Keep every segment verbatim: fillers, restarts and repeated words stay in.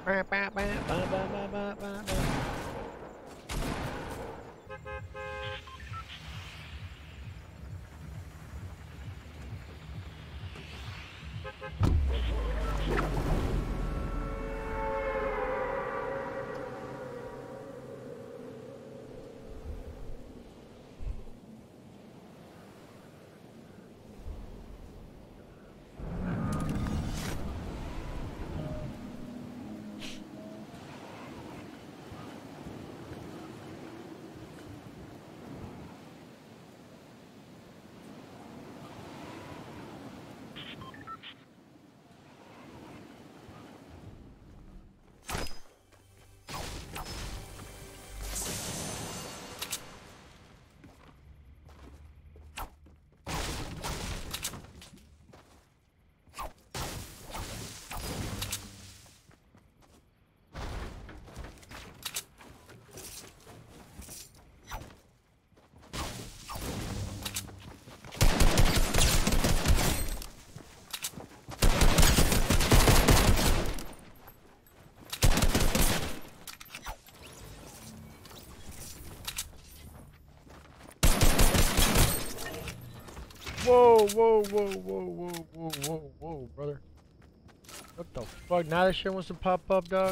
Whoa, whoa, whoa, whoa, whoa, whoa, whoa, whoa, brother. What the fuck? Now that shit wants to pop up, dog?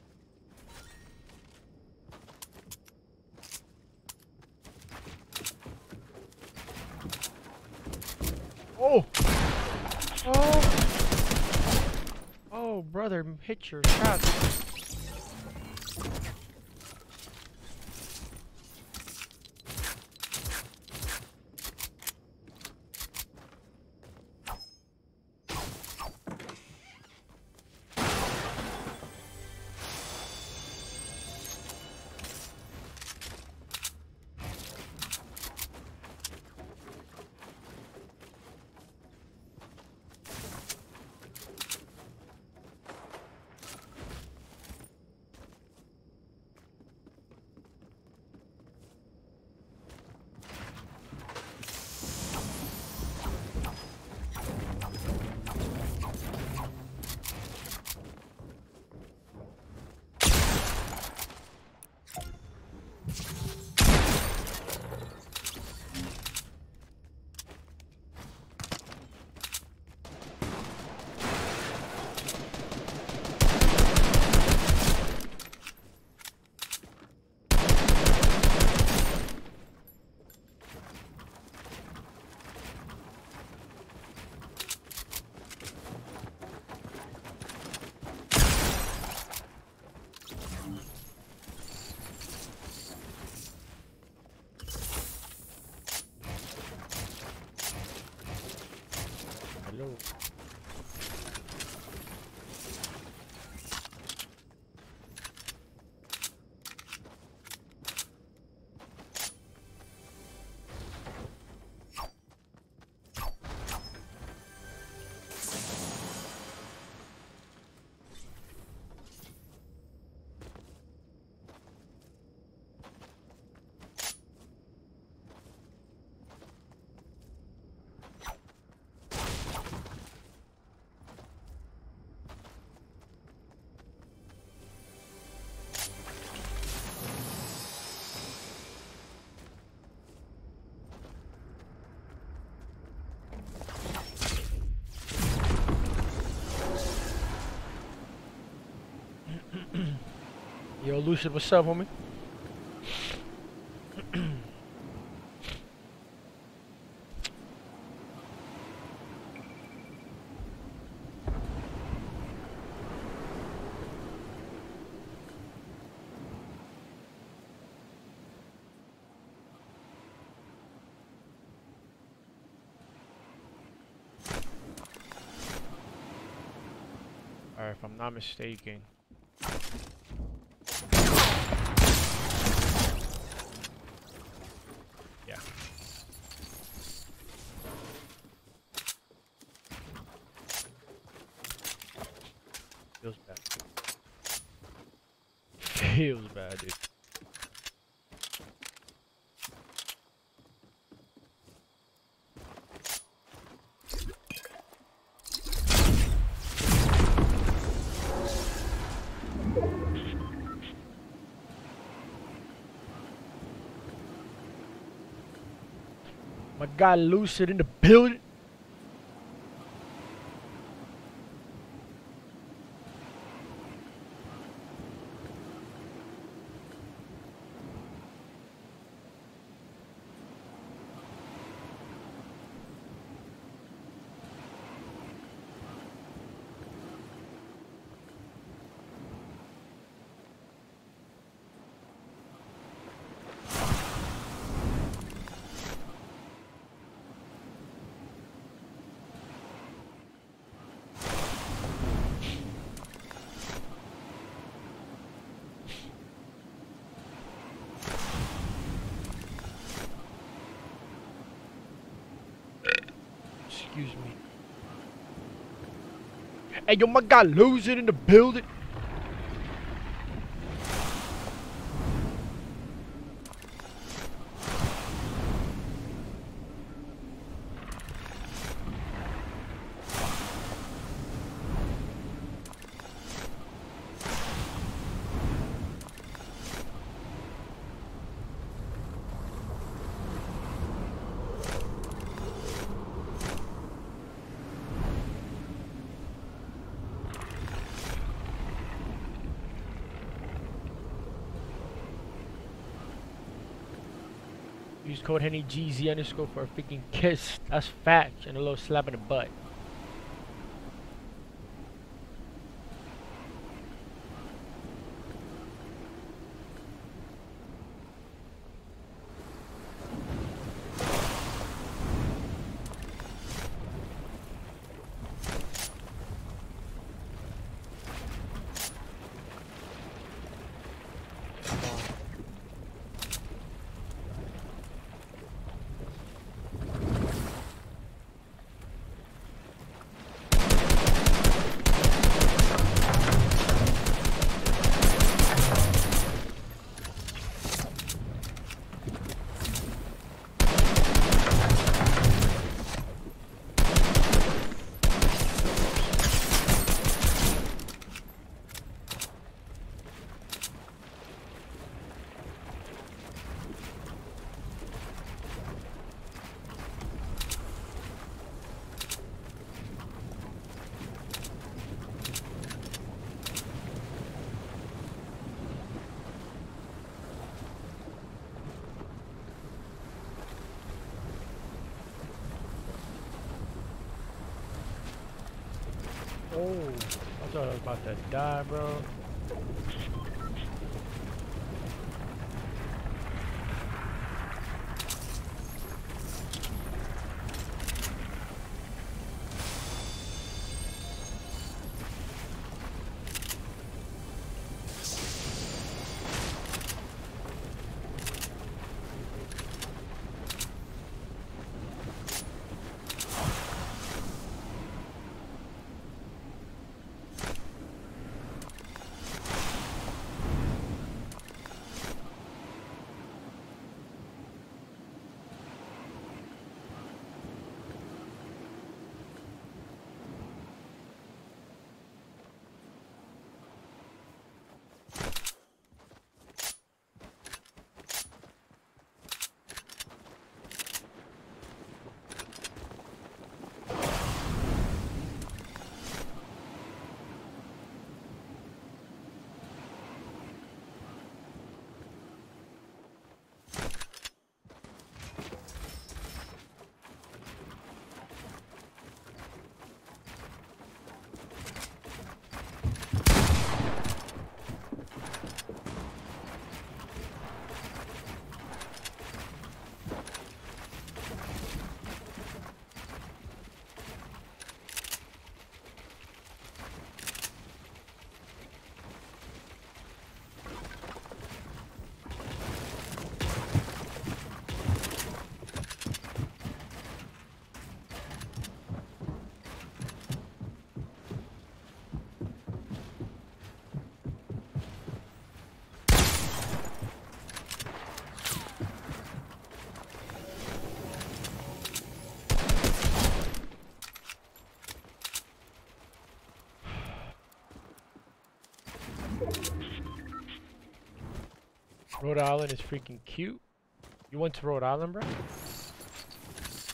Oh! Oh! Oh, brother, hit your shot. Hello. Yo, Lucid, what's up, homie? Alright, if I'm not mistaken. Yeah. Feels bad. Feels bad, dude. My guy Lucid in the building. Excuse me. Hey, yo, my guy Lucid in the building. Use code Henny G Z underscore for a freaking kiss. That's facts and a little slap in the butt. Oh, I thought I was about to die, bro. Rhode Island is freaking cute. You went to Rhode Island, bro?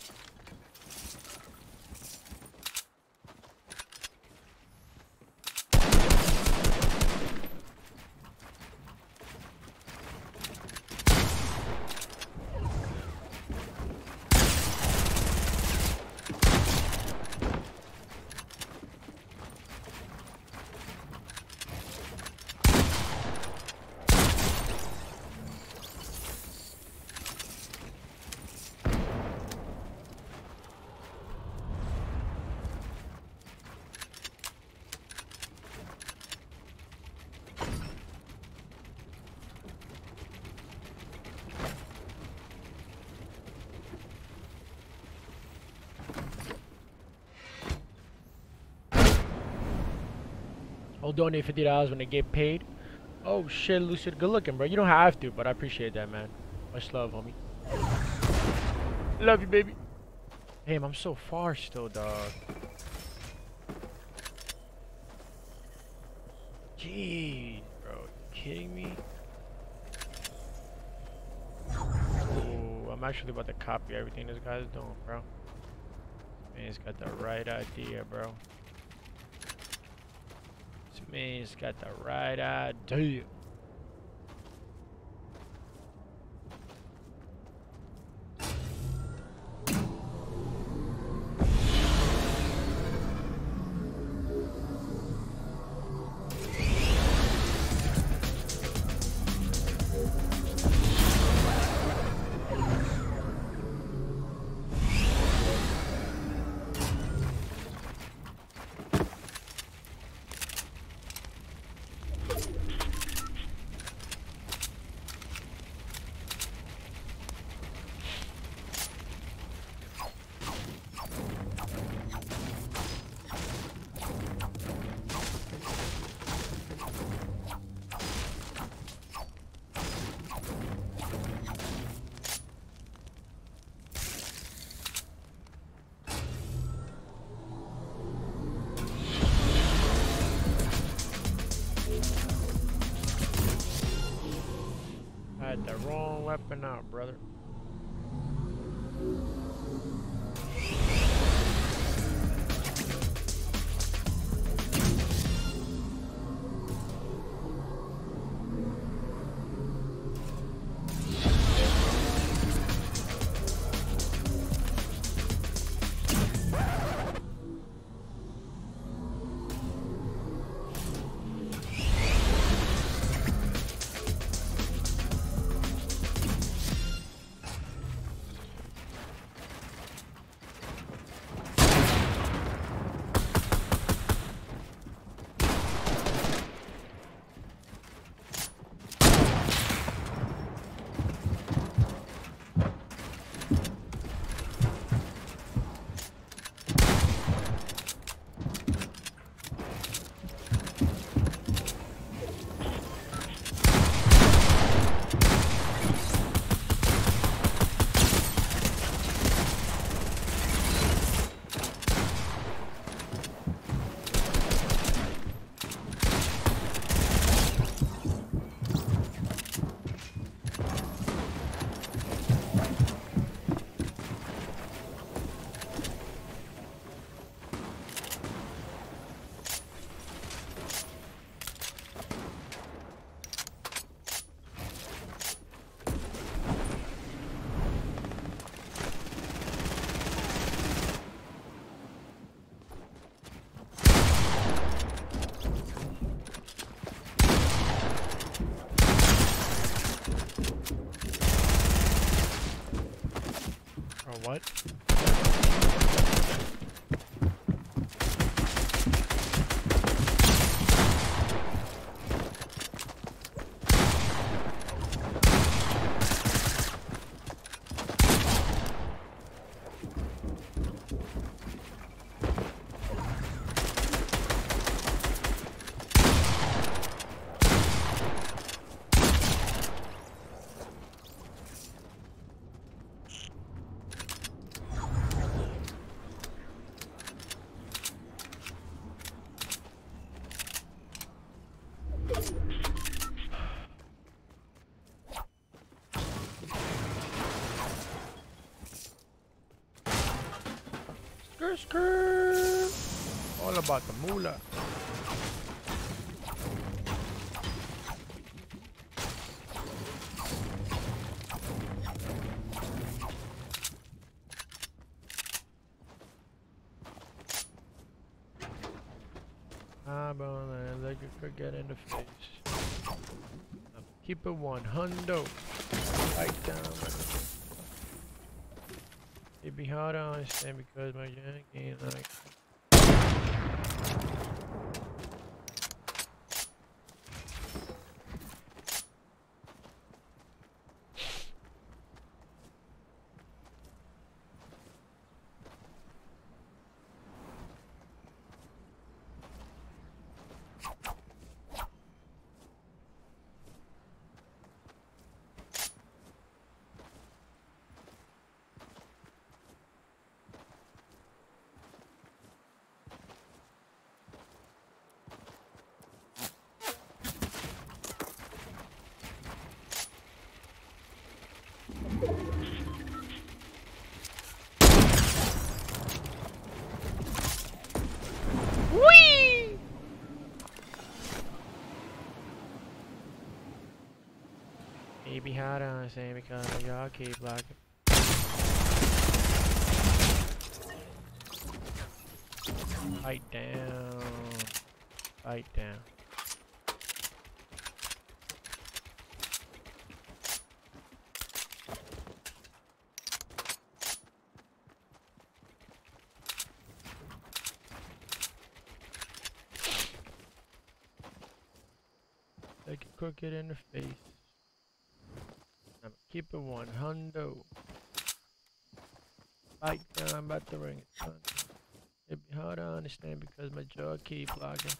I'll donate fifty dollars when they get paid. Oh shit, Lucid, good looking, bro. You don't have to, but I appreciate that, man. Much love, homie. Love you, baby. Damn, I'm so far still, dog. Jeez, bro. You kidding me? Ooh, I'm actually about to copy everything this guy's doing, bro. Man's got the right idea, bro. This man's got the right idea. Had the wrong weapon out, brother. What? Skirt, skirt. All about the moolah. Ah, but like you could get in the face. Keep it one hundo. Right down. It'd be hard to understand because my young ain't like. He be hard on saying because y'all keep blocking. Fight down. Fight down. Take a crooked in the face. I'm keep it one hundo. Fight down, I'm about to ring it, son. It be hard to understand because my jaw keep blocking.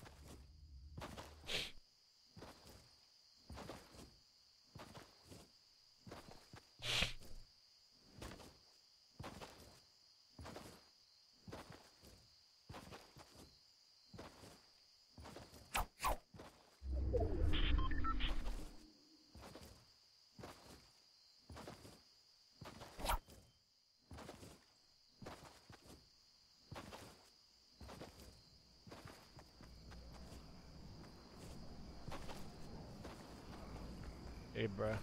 Hey, bruh.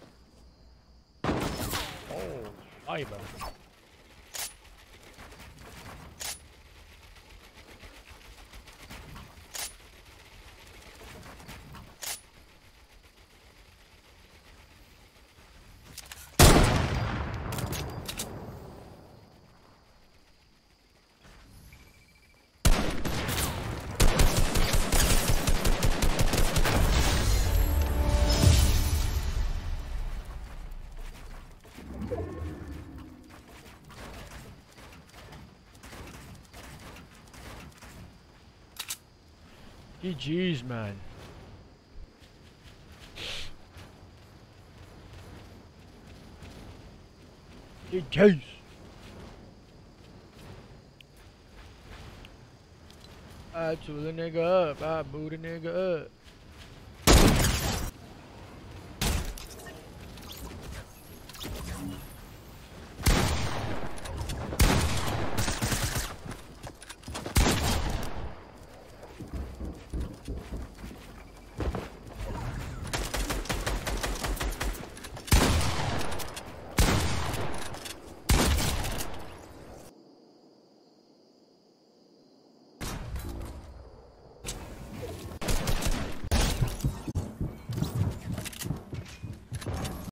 Oh, fiber. G G's, man. G G's. I tool a nigga up. I boot a nigga up.